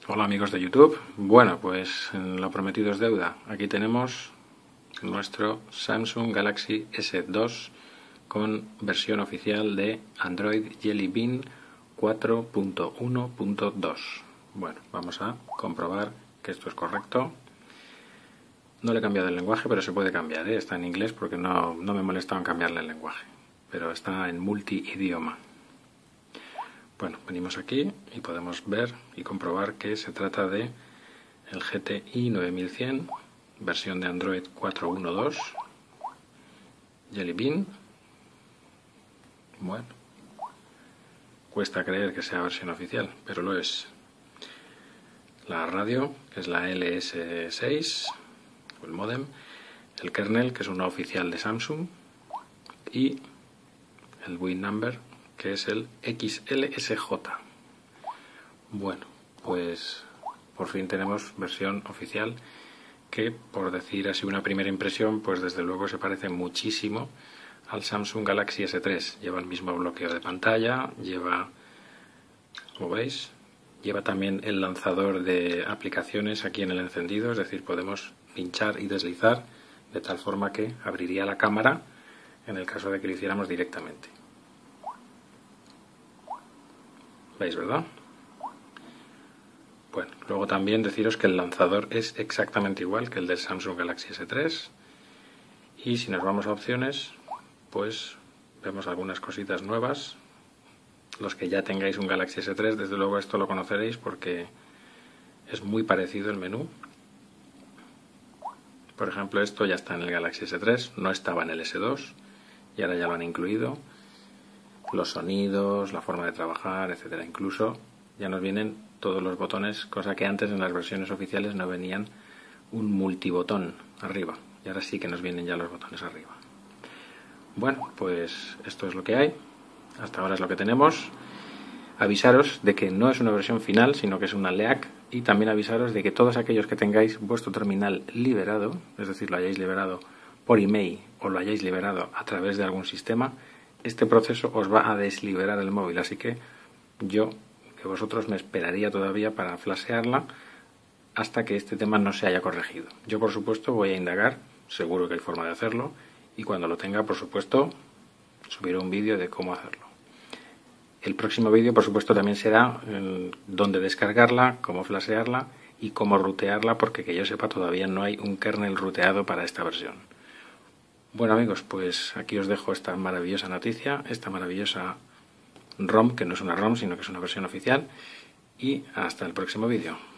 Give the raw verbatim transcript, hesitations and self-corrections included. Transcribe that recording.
Hola amigos de YouTube. Bueno, pues lo prometido es deuda. Aquí tenemos nuestro Samsung Galaxy S dos con versión oficial de Android Jelly Bean cuatro punto uno punto dos. Bueno, vamos a comprobar que esto es correcto. No le he cambiado el lenguaje, pero se puede cambiar, ¿eh? Está en inglés porque no, no me molesta en cambiarle el lenguaje, pero está en multi-idioma. Bueno, venimos aquí y podemos ver y comprobar que se trata de el G T I nueve mil cien, versión de Android cuatro punto uno punto dos, Jelly Bean. Bueno, cuesta creer que sea versión oficial, pero lo es. La radio, que es la L S seis, o el modem, el kernel, que es una oficial de Samsung, y el win number, que es el X L S J. Bueno, pues por fin tenemos versión oficial que, por decir así una primera impresión, pues desde luego se parece muchísimo al Samsung Galaxy S tres. Lleva el mismo bloqueo de pantalla, lleva, como veis, lleva también el lanzador de aplicaciones aquí en el encendido, es decir, podemos pinchar y deslizar de tal forma que abriría la cámara en el caso de que lo hiciéramos directamente. ¿Veis, verdad? Bueno, luego también deciros que el lanzador es exactamente igual que el del Samsung Galaxy S tres. Y si nos vamos a opciones, pues vemos algunas cositas nuevas. Los que ya tengáis un Galaxy S tres, desde luego esto lo conoceréis porque es muy parecido el menú. Por ejemplo, esto ya está en el Galaxy S tres, no estaba en el S dos y ahora ya lo han incluido. Los sonidos, la forma de trabajar, etcétera. Incluso ya nos vienen todos los botones, cosa que antes en las versiones oficiales no venían un multibotón arriba. Y ahora sí que nos vienen ya los botones arriba. Bueno, pues esto es lo que hay. Hasta ahora es lo que tenemos. Avisaros de que no es una versión final, sino que es una L E A C. Y también avisaros de que todos aquellos que tengáis vuestro terminal liberado, es decir, lo hayáis liberado por email o lo hayáis liberado a través de algún sistema, este proceso os va a desliberar el móvil, así que yo que vosotros me esperaría todavía para flashearla hasta que este tema no se haya corregido. Yo, por supuesto, voy a indagar, seguro que hay forma de hacerlo, y cuando lo tenga, por supuesto, subiré un vídeo de cómo hacerlo. El próximo vídeo, por supuesto, también será en dónde descargarla, cómo flashearla y cómo rutearla, porque que yo sepa todavía no hay un kernel ruteado para esta versión. Bueno amigos, pues aquí os dejo esta maravillosa noticia, esta maravillosa ROM, que no es una ROM, sino que es una versión oficial, y hasta el próximo vídeo.